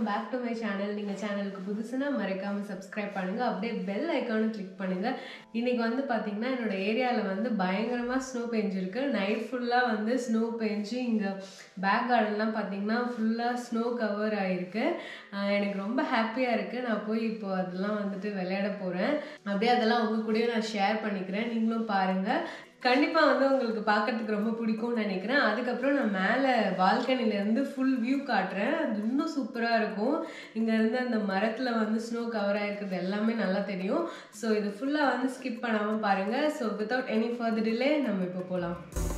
back to my channel. நீங்க சேனலுக்கு புதுசுனா மறக்காம subscribe பண்ணுங்க. அப்படியே bell icon click பண்ணுங்க. இன்னைக்கு வந்து பாத்தீங்கன்னா என்னோட ஏரியால வந்து பயங்கரமா ஸ்னோ பெஞ்சிருக்கு. நைட் ஃபுல்லா வந்து ஸ்னோ பெஞ்சு இங்க பேக் கார்டன்லாம் பாத்தீங்கன்னா ஃபுல்லா ஸ்னோ கவர் ஆயிருக்கு. எனக்கு ரொம்ப ஹாப்பியா இருக்கு. நான் போய் இப்போ அதெல்லாம் வந்துட்டு விளையாட போறேன். அப்படியே அதெல்லாம் உங்க கூடயும் நான் ஷேர் பண்ணிக்கிறேன். நீங்களும் பாருங்க. கண்டிப்பா வந்து உங்களுக்கு பார்க்கிறதுக்கு ரொம்ப பிடிக்கும்னு நினைக்கிறேன். அதுக்கப்புறம் நான் மேலே பால்கனில இருந்து ஃபுல் வியூ காட்டுறேன். அது இன்னும் சூப்பரா இருக்கும். இங்க இருந்து அந்த மரத்துல வந்து ஸ்னோ கவர் ஆயிருக்கிறது எல்லாமே நல்லா தெரியும். ஸோ இது ஃபுல்லா வந்து ஸ்கிப் பண்ணாம பாருங்க. So without any further delay நம்ம இப்போ போகலாம்.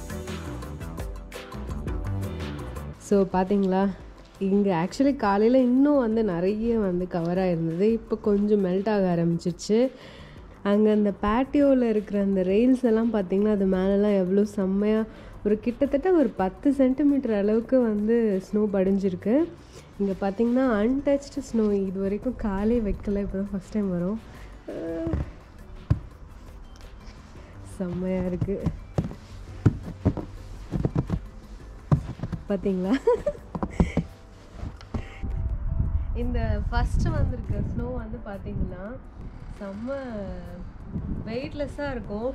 ஸோ பார்த்தீங்களா, இங்கே ஆக்சுவலி காலையில் இன்னும் வந்து நிறைய வந்து கவராக இருந்தது. இப்போ கொஞ்சம் மெல்ட் ஆக ஆரம்பிச்சிருச்சு. அங்கே அந்த பேட்டியோவில் இருக்கிற அந்த ரெயில்ஸ் எல்லாம் பார்த்திங்கன்னா அது மேலெலாம் எவ்வளோ செம்மையாக ஒரு கிட்டத்தட்ட ஒரு 10 சென்டிமீட்டர் அளவுக்கு வந்து ஸ்னோ படிஞ்சிருக்கு. இங்கே பார்த்திங்கன்னா அன்டச்டு ஸ்னோ இது வரைக்கும் காலே வைக்கல. இப்போ தான் ஃபஸ்ட் டைம் வரும். செம்மையாக இருக்குது பார்த்தீங்களா. இந்த ஃபஸ்ட்டு வந்திருக்க ஸ்னோ வந்து பார்த்திங்கன்னா செம்ம வெயிட்லெஸ்ஸாக இருக்கும்.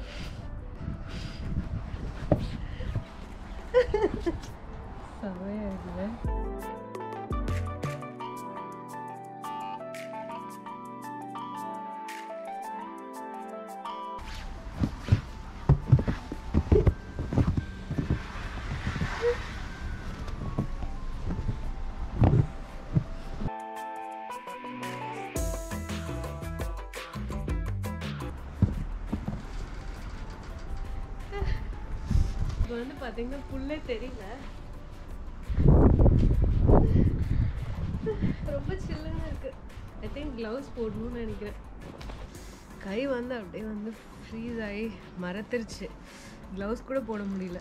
செம்மையாக இருக்குல்ல. இப்போ வந்து பார்த்தீங்கன்னா புல்லே தெரியல. ரொம்ப சில்லுன்னு இருக்கு. ஐ திங்க் க்ளவுஸ் போடணும்னு நினைக்கிறேன். கை வந்து அப்படியே வந்து ஃப்ரீஸ் ஆகி மரத்துருச்சு. க்ளவுஸ் கூட போட முடியல.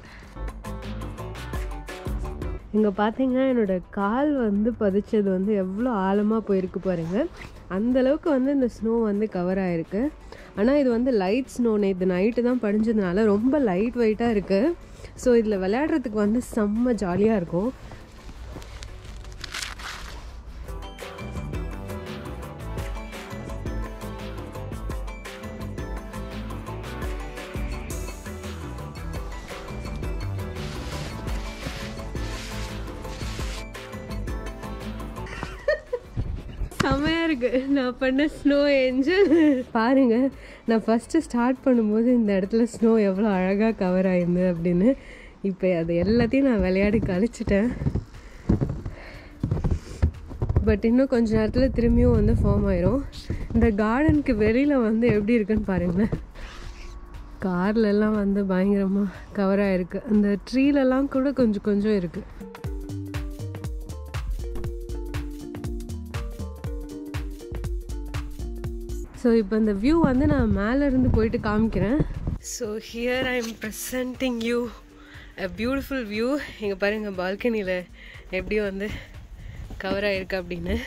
இங்கே பார்த்தீங்கன்னா என்னோட கால் வந்து பதிச்சது வந்து எவ்வளோ ஆழமாக போயிருக்கு பாருங்கள். அந்தளவுக்கு வந்து இந்த ஸ்னோ வந்து கவர் ஆகிருக்கு. ஆனால் இது வந்து லைட் ஸ்னோ. நேற்று நைட்டு தான் படிஞ்சதுனால ரொம்ப லைட் வெயிட்டாக இருக்குது. ஸோ இதில் விளையாடுறதுக்கு வந்து செம்ம ஜாலியாக இருக்கும். செம்மையாக இருக்குது. நான் பண்ண ஸ்னோ ஏஞ்சல் பாருங்க. நான் ஃபஸ்ட்டு ஸ்டார்ட் பண்ணும்போது இந்த இடத்துல ஸ்னோ எவ்வளோ அழகாக கவர் ஆயிருந்தது அப்படின்னு. இப்போ அது எல்லாத்தையும் நான் விளையாடி கழிச்சிட்டேன். பட் இன்னும் கொஞ்ச நேரத்தில் திரும்பியும் வந்து ஃபார்ம் ஆயிரும். இந்த கார்டனுக்கு வெளியில் வந்து எப்படி இருக்குன்னு பாருங்களேன். கார்லெல்லாம் வந்து பயங்கரமாக கவர் ஆகிருக்கு. அந்த ட்ரீலெல்லாம் கூட கொஞ்சம் கொஞ்சம் இருக்குது. ஸோ இப்போ இந்த வியூ வந்து நான் மேலேருந்து போயிட்டு காமிக்கிறேன். So here I am presenting you a beautiful view. இங்கே பாருங்கள் பால்கனியில் எப்படி வந்து கவர் ஆகிருக்கு அப்படின்னு.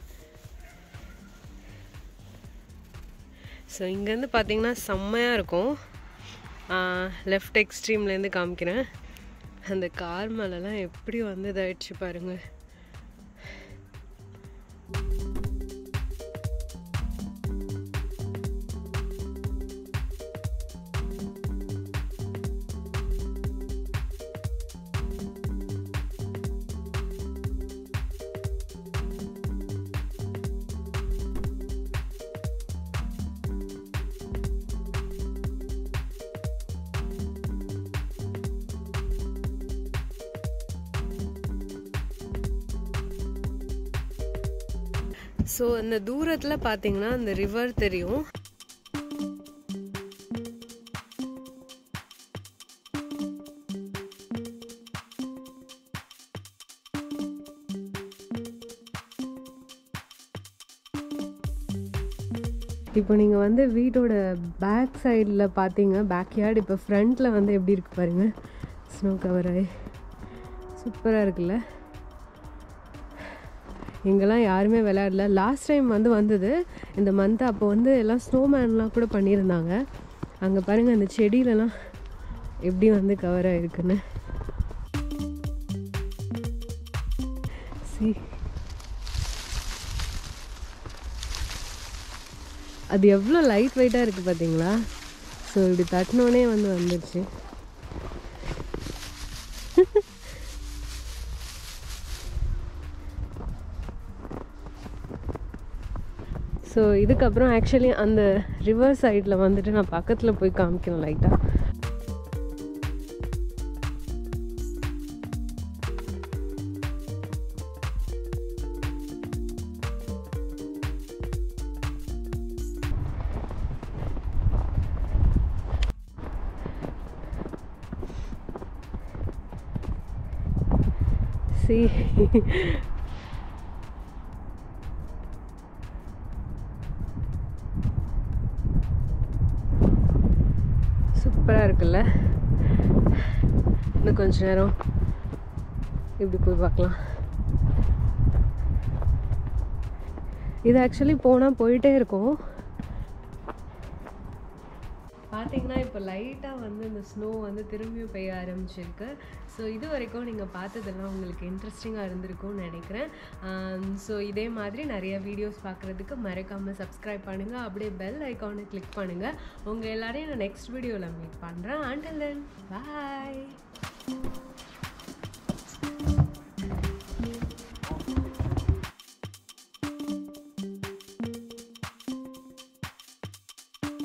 ஸோ இங்கேருந்து பார்த்தீங்கன்னா செம்மையாக இருக்கும். லெஃப்ட் எக்ஸ்ட்ரீம்லேருந்து காமிக்கிறேன். அந்த கார் மேலெலாம் எப்படி வந்து இதாகிடுச்சு பாருங்கள். ஸோ இந்த தூரத்தில் பார்த்தீங்கன்னா அந்த ரிவர் தெரியும். இப்போ நீங்கள் வந்து வீட்டோட பேக் சைடில் பார்த்தீங்க, பேக்யார்டு. இப்போ ஃப்ரண்ட்டில் வந்து எப்படி இருக்குது பாருங்கள். ஸ்னோ கவர் ஆகி சூப்பராக இருக்குல்ல. இங்கெல்லாம் யாருமே விளையாடல. லாஸ்ட் டைம் வந்து வந்தது இந்த மந்த். அப்போ வந்து எல்லாம் ஸ்னோமேன்லாம் கூட பண்ணியிருந்தாங்க. அங்கே பாருங்கள் அந்த செடியிலலாம் எப்படி வந்து கவர் ஆகிருக்குன்னு. See. அது எவ்வளோ லைட் வெயிட்டாக இருக்குது பார்த்தீங்களா? ஸோ இப்படி தட்டினோடனே வந்துடுச்சு. ஸோ இதுக்கப்புறம் ஆக்சுவலி அந்த ரிவர் சைடில் வந்துட்டு நான் பக்கத்தில் போய் காமிக்கணும் லைட்டாக. சூப்பராக இருக்குல்ல? இன்னும் கொஞ்ச நேரம் இப்படி போய் பார்க்கலாம். இது ஆக்சுவலி போனால் போயிட்டே இருக்கும். பார்த்தீங்கன்னா இப்போ லைட்டாக வந்து இந்த ஸ்னோ வந்து திரும்பியும் பெய்ய ஆரம்பிச்சிருக்கு. ஸோ இது வரைக்கும் நீங்கள் பார்த்ததெல்லாம் உங்களுக்கு இன்ட்ரெஸ்டிங்காக இருந்திருக்கும்னு நினைக்கிறேன். ஸோ இதே மாதிரி நிறைய வீடியோஸ் பார்க்குறதுக்கு மறக்காமல் சப்ஸ்கிரைப் பண்ணுங்கள். அப்படியே பெல் ஐக்கானை கிளிக் பண்ணுங்கள். உங்கள் எல்லாரையும் நான் நெக்ஸ்ட் வீடியோவில் மீட் பண்ணுறேன். until then, bye.